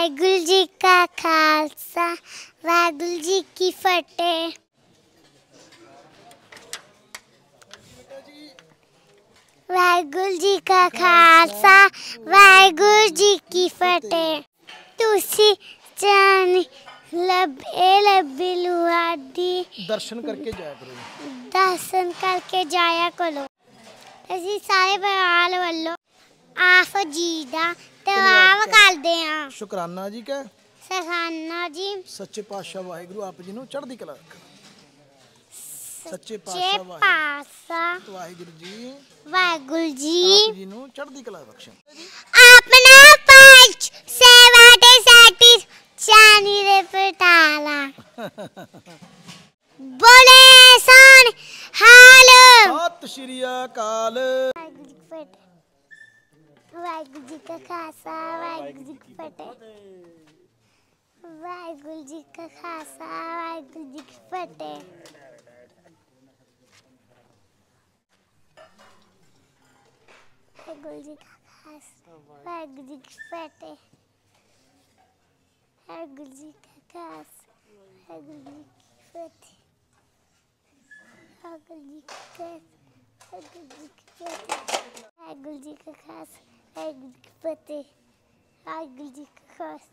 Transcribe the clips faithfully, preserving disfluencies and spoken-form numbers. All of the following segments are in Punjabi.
वाहिगुरु जी का खालसा वाहिगुरु जी की फतेह। वाहिगुरु जी का खालसा वाहिगुरु जी की फतेह। तुसी चांद लबे लबे लुआदी दर्शन करके जाया करो दर्शन करके जाया करो। ਅਸੀਂ ਸਾਰੇ ਪਰਿਵਾਰ ਵੱਲੋਂ ਆਪ ਜੀ ਦਾ ਧੰਨਵਾਦ ਕਰਦੇ ਹਾਂ। ਸ਼ੁਕਰਾਨਾ ਜੀ ਕਾ ਸਖਾਨਾ ਜੀ ਸੱਚੇ ਪਾਤਸ਼ਾਹ ਵਾਹਿਗੁਰੂ ਆਪ ਜੀ ਨੂੰ ਚੜ੍ਹਦੀ ਕਲਾ ਰੱਖਣ। ਸੱਚੇ ਪਾਤਸ਼ਾਹ ਵਾਹਿਗੁਰੂ ਜੀ ਵਾਹਿਗੁਰੂ ਜੀ ਆਪ ਜੀ ਨੂੰ ਚੜ੍ਹਦੀ ਕਲਾ ਬਖਸ਼ਣ। ਆਪਣਾ ਪੰਜ ਸੇਵਾ ਦੇ ਸਾਥੀ ਚਾਨੀ ਦੇ ਪਟਾਲਾ ਬੋਲੇ ਸਨ ਹਾਲ ਸਤਿ ਸ਼੍ਰੀ ਅਕਾਲ। ਵਾਹਿਗੁਰੂ ਜੀ ਕਾ ਖਾਲਸਾ ਵਾਹਿਗੁਰੂ ਜੀ ਕੀ ਫਤਿਹ। ਵਾਹਿਗੁਰੂ ਜੀ ਕਾ ਖਾਲਸਾ ਵਾਹਿਗੁਰੂ ਜੀ ਕੀ ਫਤਿਹ। ਵਾਹਿਗੁਰੂ ਜੀ ਕਾ ਖਾਲਸਾ ਵਾਹਿਗੁਰੂ ਜੀ ਕੀ ਫਤਿਹ। ਵਾਹਿਗੁਰੂ ਜੀ ਕਾ ਖਾਲਸਾ ਵਾਹਿਗੁਰੂ ਜੀ ਕੀ ਫਤਿਹ। ਵਾਹਿਗੁਰੂ ਜੀ ਕਾ ਖਾਲਸਾ ਵਾਹਿਗੁਰੂ ਜੀ ਕੀ ਫਤਿਹ। ਵਾਹਿਗੁਰੂ ਜੀ ਕਾ ਖਾਲਸਾ ਵਾਹਿਗੁਰੂ ਜੀ ਕੀ ਫਤਿਹ।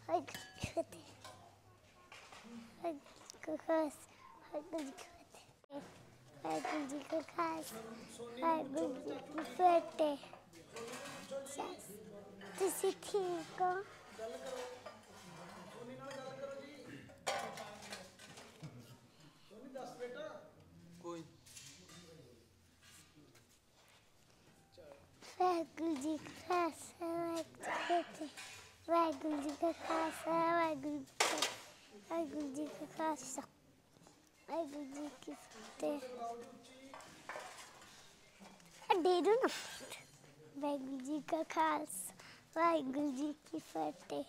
ਵਾਹਿਗੁਰੂ ਜੀ ਕਾ ਖਾਲਸਾ ਵਾਹਿਗੁਰੂ ਜੀ ਕੀ ਫਤਿਹ। ਤੁਸੀਂ ਠੀਕ ਹੋ? ਵਾਹਿਗੁਰੂ ਜੀ ਕਾ ਖਾਲਸਾ ਵਾਹਿਗੁਰੂ ਜੀ ਕਾ ਖਾਲਸਾ ਵਾਹਿਗੁਰੂ ਜੀ ਕੀ ਫਤਿਹ। ਵਾਹਿਗੁਰੂ ਜੀ ਕਾ ਖਾਲਸਾ ਵਾਹਿਗੁਰੂ ਜੀ ਕੀ ਫਤਿਹ। ਦੇ ਦੋ ਨਾ। ਵਾਹਿਗੁਰੂ ਜੀ ਕਾ ਖਾਲਸਾ ਵਾਹਿਗੁਰੂ ਜੀ ਕੀ ਫਤਿਹ।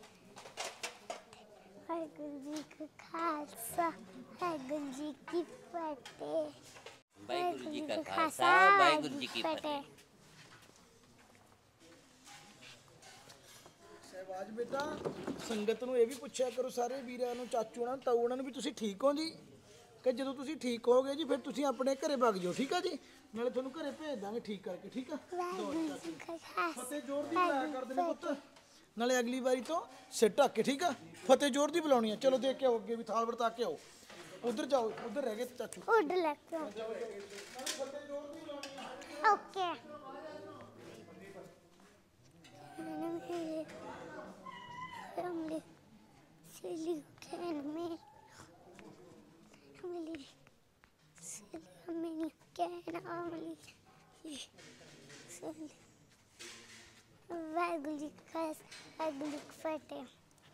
ਵਾਹਿਗੁਰੂ ਜੀ ਕਾ ਖਾਲਸਾ ਵਾਹਿਗੁਰੂ ਜੀ ਕੀ ਫਤਿਹ। ਵਾਹਿਗੁਰੂ ਜੀ ਕਾ ਖਾਲਸਾ ਵਾਹਿਗੁਰੂ ਜੀ ਕੀ ਫਤਿਹ। ਸਹਿਬਾਜ ਬੇਟਾ ਸੰਗਤ ਨੂੰ ਇਹ ਵੀ ਪੁੱਛਿਆ ਕਰੋ, ਸਾਰੇ ਵੀਰਾਂ ਨੂੰ, ਚਾਚੂ ਨਾਲ ਤਾਊ ਨਾਲ ਵੀ ਤੁਸੀਂ ਠੀਕ ਹੋ ਜੀ? ਕਿ ਜਦੋਂ ਤੁਸੀਂ ਠੀਕ ਹੋਗੇ ਜੀ ਫਿਰ ਤੁਸੀਂ ਆਪਣੇ ਘਰੇ ਵਗ ਜਾਓ, ਠੀਕ ਆ ਜੀ? ਨਾਲੇ ਤੁਹਾਨੂੰ ਘਰੇ ਭੇਜ ਦਾਂਗੇ ਠੀਕ ਕਰਕੇ, ਠੀਕ ਆ? ਫਤਿਹ ਜ਼ੋਰ ਦੀ ਬੁਲਾਇਆ ਕਰਦੇ ਨੇ ਪੁੱਤ, ਨਾਲੇ ਅਗਲੀ ਵਾਰੀ ਤੋਂ ਸਿਰ ਢੱਕ ਕੇ, ਠੀਕ ਆ? ਫਤਿਹ ਜ਼ੋਰ ਦੀ ਬੁਲਾਉਣੀ ਆ। ਚਲੋ ਦੇਖ ਕੇ ਆਓ, ਅੱਗੇ ਵੀ ਥਾਲ ਵਰਤਾ ਕੇ ਆਓ। ਉਧਰ ਜਾਓ, ਉਧਰ ਰਹਿ ਗਏ ਚਾਚੂ, ਉਧਰ ਲੈ ਕੇ ਆਓ। ਓਕੇ हमने सहेली कहन में हमने सहेली हमें कहना हमने सहेली वाहिगुरु जी का खालसा वाहिगुरु जी की फतेह।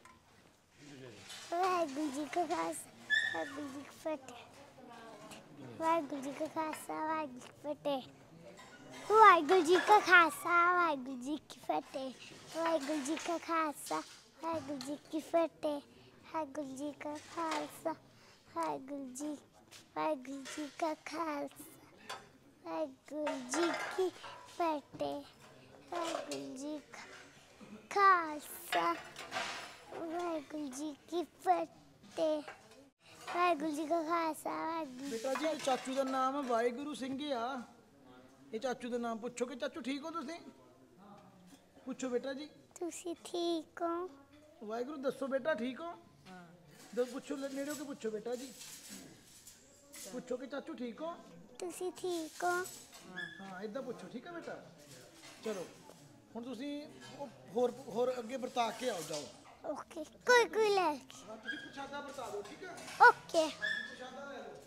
वाहिगुरु जी का खालसा वाहिगुरु जी की फतेह। वाहिगुरु जी का खालसा वाहिगुरू जी की फतेह। वाहिगुरु जी का खालसा वाहिगुरू जी की फतेह। वाहिगुरु जी का खालसा वाहिगुरू जी की फतेह। वाहिगुरू जी का खालसा वाहिगुरू जी वाहिगुरू जी का खालसा वाहिगुरू जी की फतेह। वाहिगुरू जी का खालसा वाहिगुरू जी की फतेह। वाहिगुरू जी का खालसा वाहिगुरू। बेटा जी चाचू का नाम वाहिगुरू सिंह आ। ये चाचू का नाम पुछो कि चाचू ठीक हो तुसी? पुछो बेटा जी तुसी ठीक हो? वाहिगुरू दसो बेटा ठीक हो? दो पुछो, नेड़े के पुछो बेटा जी, पुछो कि चाचू ठीक हो? तुसी ठीक हो? हाँ इदा पुछो, ठीक है बेटा? चलो हुण तुसी होर होर अगे बरता के आओ, जाओ। ओके कोई कोई ले हाँ तुसी प्रसादा बरता दो, ठीक है? ओके प्रसादा ले लो।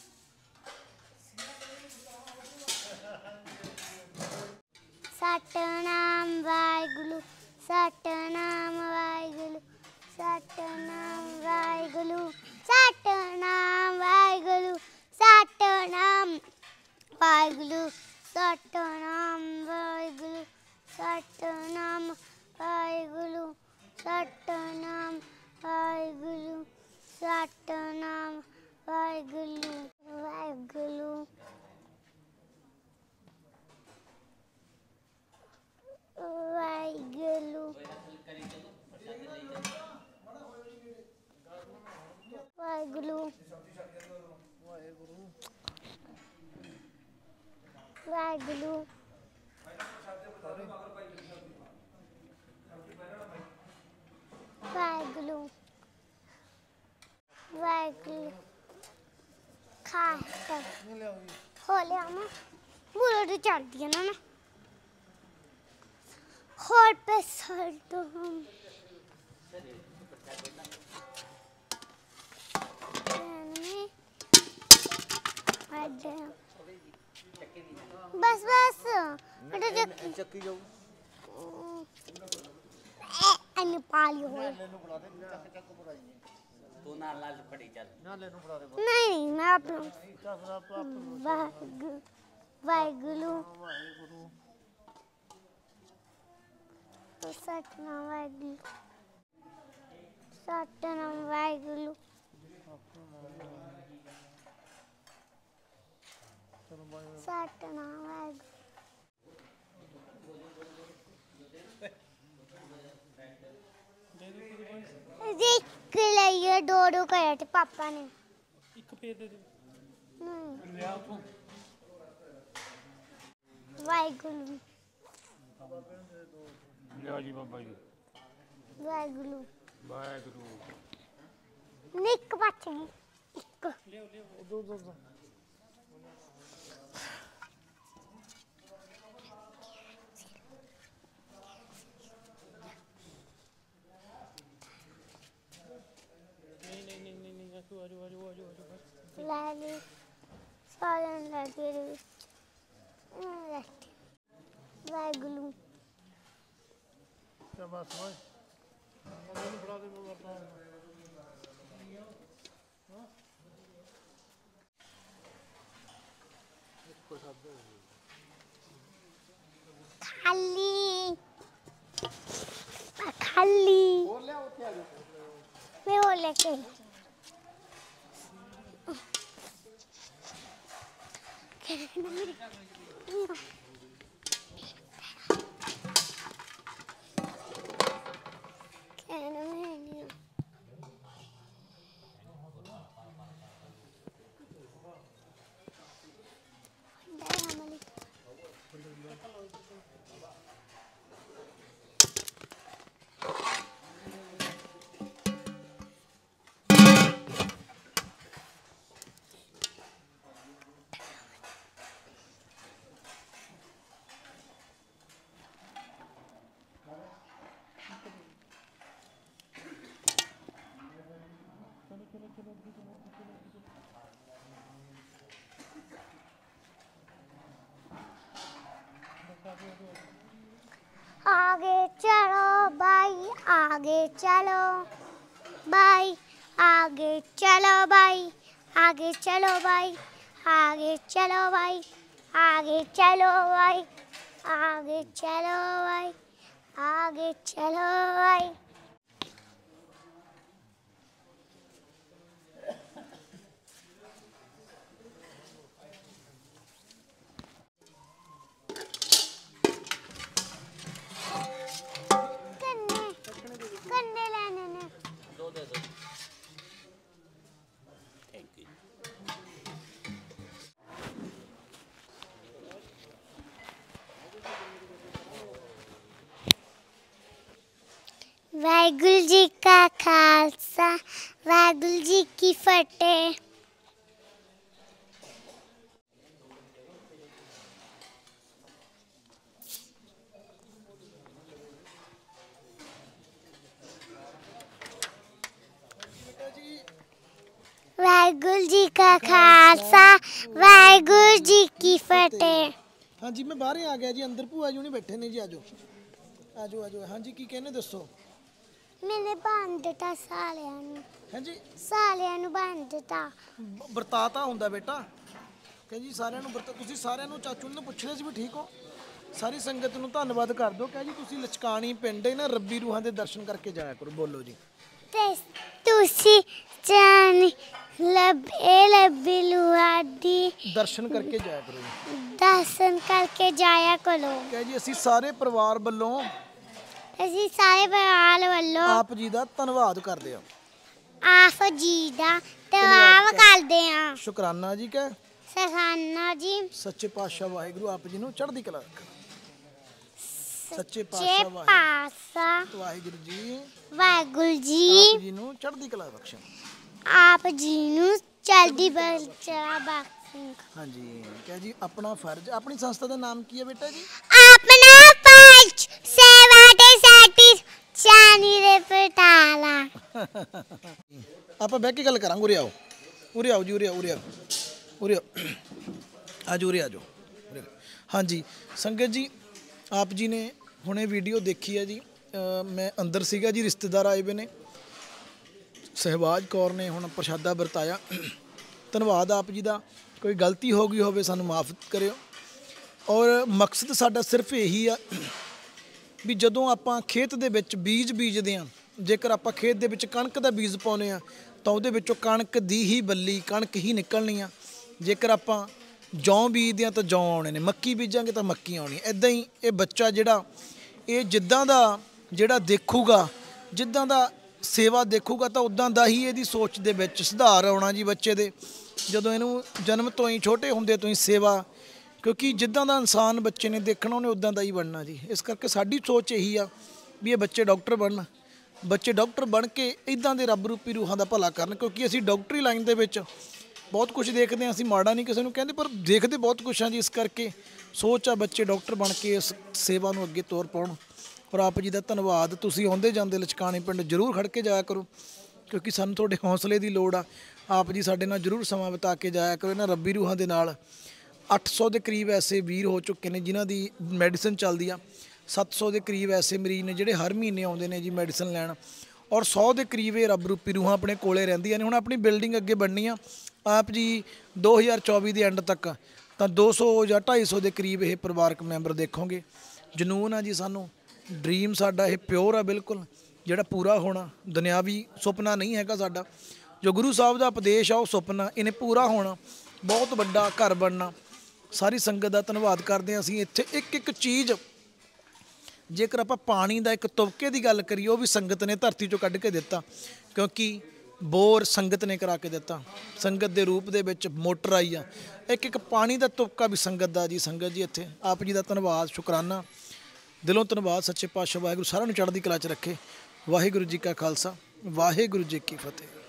सतनाम वाहिगुरु सतनाम वाहिगुरु सतनाम वाहिगुरु सतनाम वाहिगुरु सतनाम वाहिगुरु सतनाम वाहिगुरु सतनाम वाहिगुरु सतनाम वाहिगुरु सतनाम ਵਾਹਿਗੁਰੂ ਵਾਹਿਗੁਰੂ ਵਾਹਿਗੁਰੂ ਖਾਲਸਾ ਹੋ ਲਿਆ ਮੈਂ ਬੋਲੋ ਤੇ ਚੜਦੀ ਨਾ ਮੈਂ ਹੋਰ पे सर तो हम बस बस बेटा चक्की ਚੱਕੀ ਜਾਊ अन्य पाली हो ਤੂੰ ਨਾਲ ਨਾਲ ਫੜੀ ਚੱਲ नहीं मैं अपना वाहिगुरु वाहिगुरु सतनाम वाहिगुरु सतनाम वाहिगुरु सतनाम वाहिगुरु देख लिया दो दो करे थे पापा ने ਇੱਕ ਫੇਰ ਦੇ ਦੇ नहीं ਲਿਆ ਉਥੋਂ वाहिगुरु ਲਿਆ ਜੀ ਬਾਬਾ ਜੀ वाहिगुरु ਵਾਹਿਗੁਰੂ निक बच गई एक ਲਿਓ ਲਿਓ ਦੋ ਦੋ ਦੋ ਨਹੀਂ ਨਹੀਂ ਨਹੀਂ ਨਹੀਂ ਨਹੀਂ ਆਜੋ ਆਜੋ ਆਜੋ ਆਜੋ ਆਜੋ लाली सालन लगे वाहिगुरु ਬਸ ਓਏ ਮੈਨੂੰ ਫੜਾ ਦੇ ਬਾਬਾ खाली खाली ਹੋਰ ਲਿਆ ਉੱਥੇ ਆ ਜਾਓ मैं वो लेके आगे चलो भाई आगे चलो भाई आगे चलो भाई आगे चलो भाई आगे चलो भाई आगे चलो भाई आगे चलो भाई आगे चलो भाई कन्ने लेने ने ਦੋ ਦੇ ਦੋ ਥੈਂਕ ਯੂ वाहिगुरु जी का खालसा वाहिगुरु जी की फतेह। वाहिगुरु जी का खालसा वाहिगुरु जी की फतेह। हाँ जी मैं बाहर ही आ गया जी अंदर भूआ जी नहीं बैठे ने जी आजो आजो आजो हाँ जी की कहने दसो मैंने बांध दिता सालियां नु हैं जी सालियां नु बांध दिता ਬ- ਵਰਤਾਤਾ ਹੁੰਦਾ ਬੇਟਾ ਕਹੇ ਜੀ ਸਾਰਿਆਂ ਨੂੰ ਵਰਤਾ ਤੁਸੀਂ ਸਾਰਿਆਂ ਨੂੰ ਚਾਚੂ ਨੂੰ ਪੁੱਛਿਆ ਸੀ ਵੀ ਠੀਕ ਹੋ ਸਾਰੀ ਸੰਗਤ ਨੂੰ ਧੰਨਵਾਦ ਕਰ ਦਿਓ ਕਹੇ ਜੀ ਤੁਸੀਂ ਲਚਕਾਣੀ ਪਿੰਡ ਹੈ ਨਾ ਰੱਬੀ ਰੂਹਾਂ ਦੇ ਦਰਸ਼ਨ ਕਰਕੇ ਜਾਇਆ ਕਰੋ ਬੋਲੋ ਜੀ ਤੇ ਤੁਸੀਂ ਜਾਨ ਲੱਭੇ ਲੱਭੀ ਲੁਆਦੀ ਦਰਸ਼ਨ ਕਰਕੇ ਜਾਇਆ ਕਰੋ ਜੀ ਦਰਸ਼ਨ ਕਰਕੇ ਜਾਇਆ ਕਰੋ। ਕਹੇ ਜੀ ਅਸੀਂ ਸਾਰੇ ਪਰਿਵਾਰ ਵੱਲੋਂ ਅਸੀਂ ਸਾਰੇ ਪਰਿਵਾਰ ਵੱਲੋਂ ਆਪ ਜੀ ਦਾ ਧੰਨਵਾਦ ਕਰਦੇ ਹਾਂ ਆਪ ਜੀ ਦਾ ਧੰਨਵਾਦ ਕਰਦੇ ਹਾਂ। ਸ਼ੁਕਰਾਨਾ ਜੀ ਕਹ ਸਖਾਨਾ ਜੀ ਸੱਚੇ ਪਾਤਸ਼ਾਹ ਵਾਹਿਗੁਰੂ ਆਪ ਜੀ ਨੂੰ ਚੜ੍ਹਦੀ ਕਲਾ ਰੱਖਣ। ਸੱਚੇ ਛੇ ਪਾਤਸ਼ਾਹ ਵਾਹਿਗੁਰੂ ਪਾਸਾ ਵਾਹਿਗੁਰੂ ਜੀ ਵਾਹਿਗੁਰੂ ਜੀ ਆਪ ਜੀ ਨੂੰ ਚੜ੍ਹਦੀ ਕਲਾ ਬਖਸ਼ਣ। ਆਪ ਜੀ ਨੂੰ ਚਲਦੀ ਬਚੜਾ ਬਖਸ਼ਣ। ਹਾਂਜੀ ਕਹ ਜੀ ਆਪਣਾ ਫਰਜ਼। ਆਪਣੀ ਸੰਸਥਾ ਦਾ ਨਾਮ ਕੀ ਹੈ ਬੇਟਾ ਜੀ? ਆਪਣਾ ਫਰਜ਼ ਸੇਵਾ ਦੇ ਸਾਥੀ ਚਾਨੀ ਦੇ ਪਟਾਲਾ। ਆਪਾਂ ਬਹਿ ਕੇ ਗੱਲ ਕਰਾਂਗੇ। ਉਰੇ ਆਓ ਉਰੇ ਆਓ ਜੀ ਉਰੇ ਆਓ ਉਰੇ ਆਓ ਉਰੇ ਆਓ ਆਜੋ ਉਰੇ ਆਜੋ ਉਰੇ। ਹਾਂਜੀ ਸੰਗਤ ਜੀ ਆਪ ਜੀ ਨੇ ਹੁਣੇ ਵੀਡੀਓ ਦੇਖੀ ਹੈ ਜੀ। ਅ, ਮੈਂ ਅੰਦਰ ਸੀਗਾ ਜੀ, ਰਿਸ਼ਤੇਦਾਰ ਆਏ ਵੇ ਨੇ। ਸਹਿਬਾਜ ਕੌਰ ਨੇ ਹੁਣ ਪ੍ਰਸ਼ਾਦਾ ਵਰਤਾਇਆ। ਧੰਨਵਾਦ ਆਪ ਜੀ ਦਾ। ਕੋਈ ਗਲਤੀ ਹੋ ਗਈ ਹੋਵੇ ਸਾਨੂੰ ਮਾਫ ਕਰਿਓ। ਔਰ ਮਕਸਦ ਸਾਡਾ ਸਿਰਫ ਇਹੀ ਆ ਵੀ ਜਦੋਂ ਆਪਾਂ ਖੇਤ ਦੇ ਵਿੱਚ ਬੀਜ ਬੀਜਦੇ ਹਾਂ, ਜੇਕਰ ਆਪਾਂ ਖੇਤ ਦੇ ਵਿੱਚ ਕਣਕ ਦਾ ਬੀਜ ਪਾਉਂਦੇ ਹਾਂ ਤਾਂ ਉਹਦੇ ਵਿੱਚੋਂ ਕਣਕ ਦੀ ਹੀ ਬੱਲੀ ਕਣਕ ਹੀ ਨਿਕਲਣੀ ਆ। ਜੇਕਰ ਆਪਾਂ ਜੌਂ ਬੀਜਦੇ ਹਾਂ ਤਾਂ ਜੌਂ ਆਉਣੇ ਨੇ, ਮੱਕੀ ਬੀਜਾਂਗੇ ਤਾਂ ਮੱਕੀ ਆਉਣੀ। ਇੱਦਾਂ ਹੀ ਇਹ ਬੱਚਾ ਜਿਹੜਾ ਇਹ ਜਿੱਦਾਂ ਦਾ ਜਿਹੜਾ ਦੇਖੂਗਾ, ਜਿੱਦਾਂ ਦਾ ਸੇਵਾ ਦੇਖੂਗਾ ਤਾਂ ਉਦਾਂ ਦਾ ਹੀ ਇਹਦੀ ਸੋਚ ਦੇ ਵਿੱਚ ਸੁਧਾਰ ਆਉਣਾ ਜੀ ਬੱਚੇ ਦੇ। ਜਦੋਂ ਇਹਨੂੰ ਜਨਮ ਤੋਂ ਹੀ ਛੋਟੇ ਹੁੰਦੇ ਤੋਂ ਹੀ ਸੇਵਾ, ਕਿਉਂਕਿ ਜਿੱਦਾਂ ਦਾ ਇਨਸਾਨ ਬੱਚੇ ਨੇ ਦੇਖਣਾ ਉਹਨੇ ਉਦਾਂ ਦਾ ਹੀ ਬਣਨਾ ਜੀ। ਇਸ ਕਰਕੇ ਸਾਡੀ ਸੋਚ ਇਹੀ ਆ ਵੀ ਇਹ ਬੱਚੇ ਡਾਕਟਰ ਬਣਨ, ਬੱਚੇ ਡਾਕਟਰ ਬਣ ਕੇ ਇੱਦਾਂ ਦੇ ਰੱਬ ਰੂਪੀ ਰੂਹਾਂ ਦਾ ਭਲਾ ਕਰਨ। ਕਿਉਂਕਿ ਅਸੀਂ ਡਾਕਟਰੀ ਲਾਈਨ ਦੇ ਵਿੱਚ ਬਹੁਤ ਕੁਝ ਦੇਖਦੇ ਹਾਂ। ਅਸੀਂ ਮਾੜਾ ਨਹੀਂ ਕਿਸੇ ਨੂੰ ਕਹਿੰਦੇ, ਪਰ ਦੇਖਦੇ ਬਹੁਤ ਕੁਛ ਹਾਂ ਜੀ। ਇਸ ਕਰਕੇ ਸੋਚ ਆ ਬੱਚੇ ਡਾਕਟਰ ਬਣ ਕੇ ਇਸ ਸੇਵਾ ਨੂੰ ਅੱਗੇ ਤੋਰ ਪਾਉਣ। ਔਰ ਆਪ ਜੀ ਦਾ ਧੰਨਵਾਦ। ਤੁਸੀਂ ਆਉਂਦੇ ਜਾਂਦੇ ਲਚਕਾਣੇ ਪਿੰਡ ਜ਼ਰੂਰ ਖੜ੍ਹ ਕੇ ਜਾਇਆ ਕਰੋ, ਕਿਉਂਕਿ ਸਾਨੂੰ ਤੁਹਾਡੇ ਹੌਸਲੇ ਦੀ ਲੋੜ ਆ। ਆਪ ਜੀ ਸਾਡੇ ਨਾਲ ਜ਼ਰੂਰ ਸਮਾਂ ਬਿਤਾ ਕੇ ਜਾਇਆ ਕਰੋ ਇਹਨਾਂ ਰੱਬੀ ਰੂਹਾਂ ਦੇ ਨਾਲ। ਅੱਠ ਸੌ ਦੇ ਕਰੀਬ ਐਸੇ ਵੀਰ ਹੋ ਚੁੱਕੇ ਨੇ ਜਿਨ੍ਹਾਂ ਦੀ ਮੈਡੀਸਨ ਚੱਲਦੀ ਆ। ਸੱਤ ਸੌ ਦੇ ਕਰੀਬ ਐਸੇ ਮਰੀਜ਼ ਨੇ ਜਿਹੜੇ ਹਰ ਮਹੀਨੇ ਆਉਂਦੇ ਨੇ ਜੀ ਮੈਡੀਸਨ ਲੈਣ। ਔਰ ਸੌ ਦੇ ਕਰੀਬ ਇਹ ਰੱਬ ਰੂਪੀ ਰੂਹਾਂ ਆਪਣੇ ਕੋਲੇ ਰਹਿੰਦੀਆਂ ਨੇ। ਹੁਣ ਆਪਣੀ ਬਿਲਡਿੰਗ ਅੱਗੇ ਬਣਨੀ ਆ ਆਪ ਜੀ ਦੋ ਹਜ਼ਾਰ ਚੌਵੀ ਦੇ ਐਂਡ ਤੱਕ ਤਾਂ ਦੋ ਸੌ ਜਾਂ ਢਾਈ ਸੌ ਦੇ ਕਰੀਬ ਇਹ ਪਰਿਵਾਰਕ ਮੈਂਬਰ ਦੇਖੋਗੇ। ਜਨੂਨ ਆ ਜੀ ਸਾਨੂੰ, ਡ੍ਰੀਮ ਸਾਡਾ ਇਹ ਪਿਓਰ ਆ ਬਿਲਕੁਲ, ਜਿਹੜਾ ਪੂਰਾ ਹੋਣਾ। ਦੁਨਿਆਵੀ ਸੁਪਨਾ ਨਹੀਂ ਹੈਗਾ ਸਾਡਾ। ਜੋ ਗੁਰੂ ਸਾਹਿਬ ਦਾ ਉਪਦੇਸ਼ ਆ ਉਹ ਸੁਪਨਾ, ਇਹਨੇ ਪੂਰਾ ਹੋਣਾ। ਬਹੁਤ ਵੱਡਾ ਘਰ ਬਣਨਾ। ਸਾਰੀ ਸੰਗਤ ਦਾ ਧੰਨਵਾਦ ਕਰਦੇ ਹਾਂ ਅਸੀਂ। ਇੱਥੇ ਇੱਕ ਇੱਕ ਚੀਜ਼, ਜੇਕਰ ਆਪਾਂ ਪਾਣੀ ਦਾ ਇੱਕ ਤੁਪਕੇ ਦੀ ਗੱਲ ਕਰੀਏ, ਉਹ ਵੀ ਸੰਗਤ ਨੇ ਧਰਤੀ ਚੋਂ ਕੱਢ ਕੇ ਦਿੱਤਾ, ਕਿਉਂਕਿ ਬੋਰ ਸੰਗਤ ਨੇ ਕਰਾ ਕੇ ਦਿੱਤਾ। ਸੰਗਤ ਦੇ ਰੂਪ ਦੇ ਵਿੱਚ ਮੋਟਰ ਆਈ ਆ। ਇੱਕ ਇੱਕ ਪਾਣੀ ਦਾ ਤੁਪਕਾ ਵੀ ਸੰਗਤ ਦਾ ਜੀ। ਸੰਗਤ ਜੀ ਇੱਥੇ ਆਪ ਜੀ ਦਾ ਧੰਨਵਾਦ, ਸ਼ੁਕਰਾਨਾ, ਦਿਲੋਂ ਧੰਨਵਾਦ। ਸੱਚੇ ਪਾਤਸ਼ਾਹ ਵਾਹਿਗੁਰੂ ਸਾਰਿਆਂ ਨੂੰ ਚੜ੍ਹਦੀ ਕਲਾ 'ਚ ਰੱਖੇ। ਵਾਹਿਗੁਰੂ ਜੀ ਕਾ ਖਾਲਸਾ, ਵਾਹਿਗੁਰੂ ਜੀ ਕੀ ਫਤਿਹ।